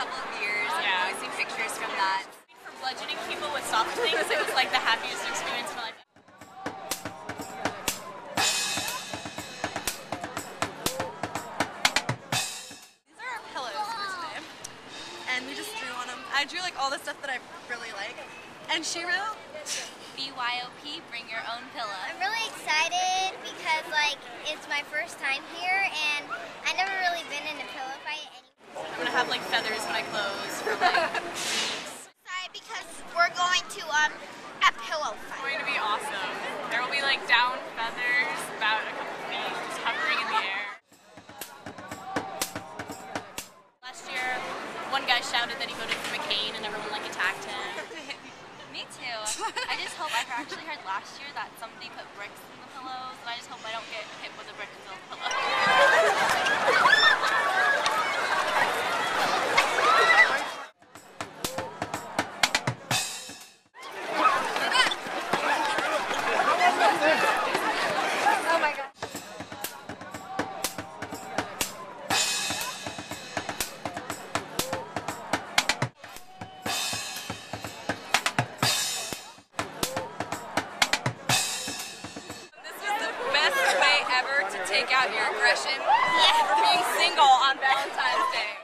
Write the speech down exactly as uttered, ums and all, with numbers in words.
couple of years. Yeah. I've always seen pictures from that. For bludgeoning people with soft things, it was like the happiest experience of my life. These are our pillows for today. And we just drew on them. I drew like all the stuff that I really like. And she wrote B Y O P, bring your own pillow. I'm really excited because like it's my first time here and I never really been in a pillow fight. I'm gonna have like feathers when I close for like weeks. Excited because we're going to um a pillow It's fight. going to be awesome. There will be like down feathers about a couple feet just hovering in the air. Last year, one guy shouted that he voted for McCain and everyone like attacked him. Me too. I just hope I actually heard last year that somebody put bricks in the pillows, and I just hope I don't get hit with a brick-filled pillow. oh my god. Ever to take out your aggression Yeah. for being single on Valentine's Day.